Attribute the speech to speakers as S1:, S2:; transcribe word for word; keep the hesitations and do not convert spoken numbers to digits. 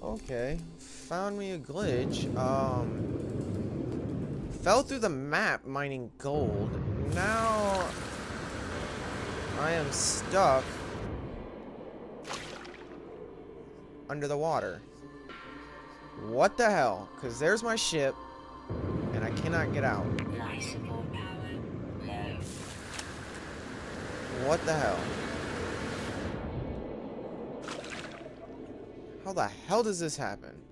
S1: Okay. Found me a glitch. Um... Fell through the map mining gold. Now... I am stuck... under the water. What the hell? Because there's my ship, and I cannot get out.
S2: Life support power low.
S1: What the hell? How the hell does this happen?